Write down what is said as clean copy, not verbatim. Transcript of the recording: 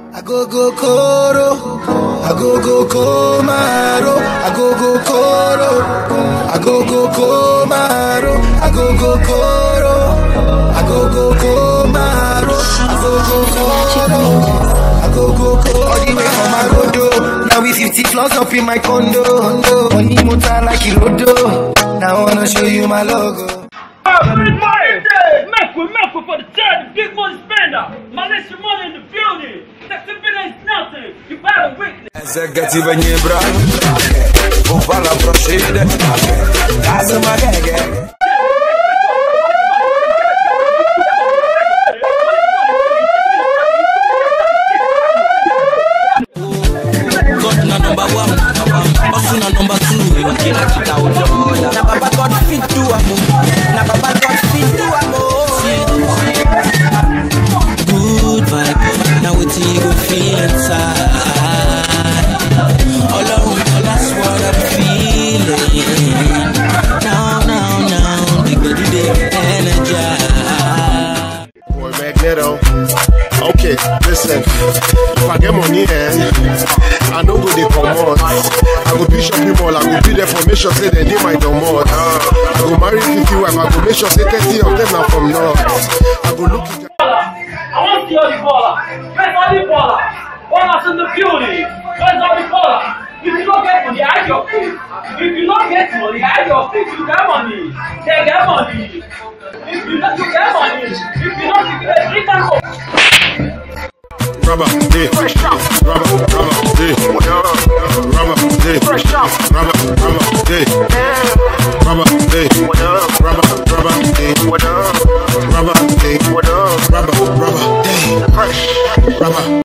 I go koro, I go komaro, I go koro, I go komaro, I go koro, I go komaro, I go koro. All the way from my road, now we 50 floors up in my condo. Money motor like Irodo. Now I wanna show you my logo. Make for the third, big money spender. Malaysia money in the building. Flexibility is nothing. You better witness. Executive and you, bro. Who follow proceed? That's my gang. Number one, also number two. We can keep it out. Now Baba God fit to a move. Now Baba God fit to a move. Good vibe. Now we take go feel inside. All around, that's what I'm feeling. Now, they go to the energy. Boy, Magneto. Okay, listen. If I get money, I know go they come on. I go be shopping mall. I go be there for make sure say they need my domot. I go marry 50 wives. I go make sure say 30 of them are from north. I go look at. I want to see all the baller. Where's all the baller? Ballers in the building. Where's all the baller? If you don't get money, hide your face. If you don't get money, hide your face. You get money. They get money. If you don't get money, if you don't get drink and go. Rubber, day, rubber, day, rubber, day, rubber, day, rubber, day, rubber, day, rubber, day, rubber, day, rubber.